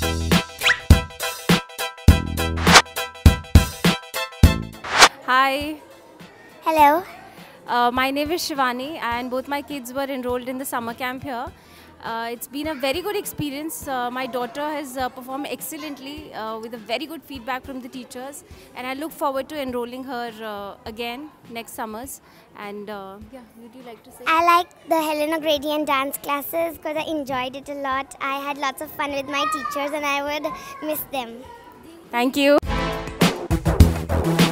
Hi, Hello. my name is Shivani and both my kids were enrolled in the summer camp here. It's been a very good experience. My daughter has performed excellently with a very good feedback from the teachers, and I look forward to enrolling her again next summers. And yeah, would you like to say? I like the Helena Gradient dance classes because I enjoyed it a lot. I had lots of fun with my teachers and I would miss them. Thank you.